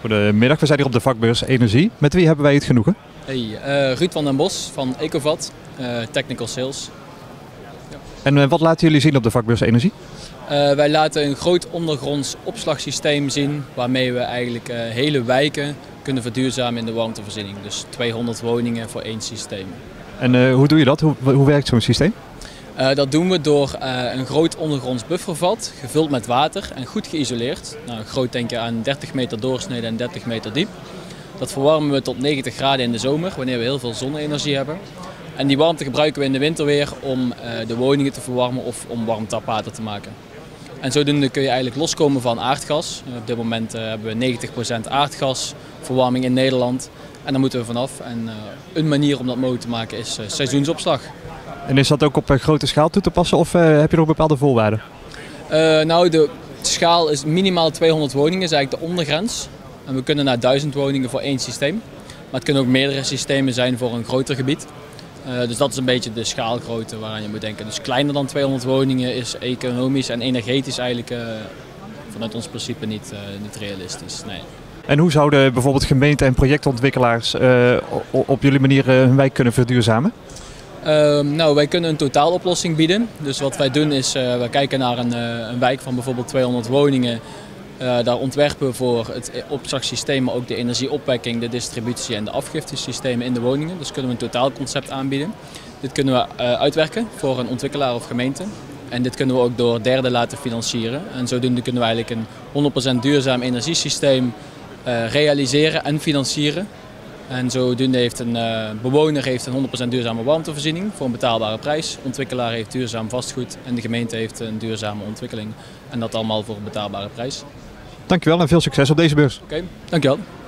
Goedemiddag, we zijn hier op de vakbeurs Energie. Met wie hebben wij het genoegen? Hey, Ruud van den Bos van Ecovat, Technical Sales. Ja. En wat laten jullie zien op de vakbeurs Energie? Wij laten een groot ondergronds opslagsysteem zien waarmee we eigenlijk hele wijken kunnen verduurzamen in de warmtevoorziening. Dus 200 woningen voor één systeem. En hoe doe je dat? Hoe werkt zo'n systeem? Dat doen we door een groot ondergronds buffervat, gevuld met water en goed geïsoleerd. Nou, groot denk je aan 30 meter doorsnede en 30 meter diep. Dat verwarmen we tot 90 graden in de zomer, wanneer we heel veel zonne-energie hebben. En die warmte gebruiken we in de winter weer om de woningen te verwarmen of om warm tapwater te maken. En zodoende kun je eigenlijk loskomen van aardgas. Op dit moment hebben we 90% aardgasverwarming in Nederland. En daar moeten we vanaf. En een manier om dat mogelijk te maken is seizoensopslag. En is dat ook op grote schaal toe te passen of heb je nog bepaalde voorwaarden? Nou, de schaal is minimaal 200 woningen, is eigenlijk de ondergrens. En we kunnen naar 1000 woningen voor één systeem. Maar het kunnen ook meerdere systemen zijn voor een groter gebied. Dus dat is een beetje de schaalgrootte waaraan je moet denken. Dus kleiner dan 200 woningen is economisch en energetisch eigenlijk vanuit ons principe niet realistisch. Nee. En hoe zouden bijvoorbeeld gemeenten en projectontwikkelaars op jullie manier hun wijk kunnen verduurzamen? Nou, wij kunnen een totaaloplossing bieden. Dus wat wij doen is, we kijken naar een wijk van bijvoorbeeld 200 woningen. Daar ontwerpen we voor het opslagsysteem, maar ook de energieopwekking, de distributie en de afgiftesystemen in de woningen. Dus kunnen we een totaalconcept aanbieden. Dit kunnen we uitwerken voor een ontwikkelaar of gemeente. En dit kunnen we ook door derden laten financieren. En zodoende kunnen we eigenlijk een 100% duurzaam energiesysteem realiseren en financieren. En zodoende heeft een bewoner een 100% duurzame warmtevoorziening voor een betaalbare prijs. De ontwikkelaar heeft duurzaam vastgoed en de gemeente heeft een duurzame ontwikkeling. En dat allemaal voor een betaalbare prijs. Dankjewel en veel succes op deze beurs. Oké, dankjewel.